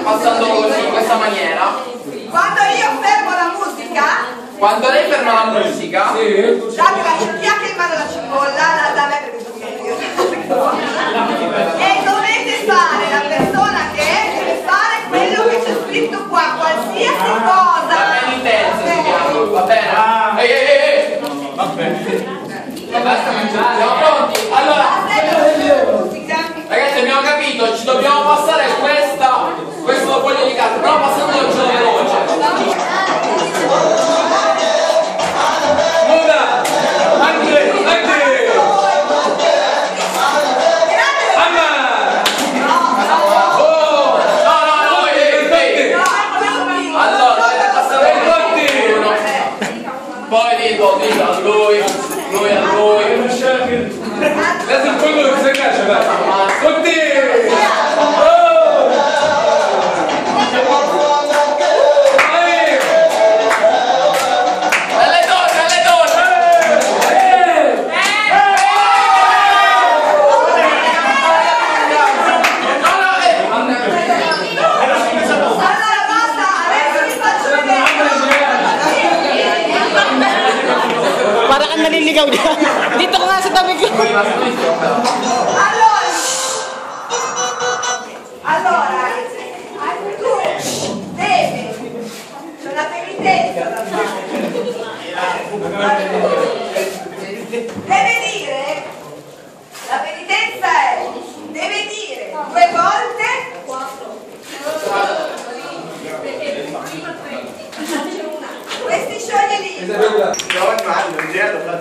passando così, in questa maniera. Quando io fermo la musica, quando lei ferma la musica, date la ciocchiata in mano alla cipolla, da me perché sono io. E dovete fare, la persona che è deve fare quello che c'è scritto qua, qualsiasi cosa. La penitenza si chiama, va bene? Ehi! Va bene. Siamo pronti? Allora, ragazzi, abbiamo capito, ci dobbiamo passare questo foglio di carta, però passandolo veloce. Poi dico a lui. لازم كله يتذكر شباب كنتي Parang naliligaw niya. Dito ko nga sa tabi ko. Allora, tu devi, c'è una penitenza da fare. Deve dire, la penitenza è, deve dire 2 volte, 4. Questi scioglie lì.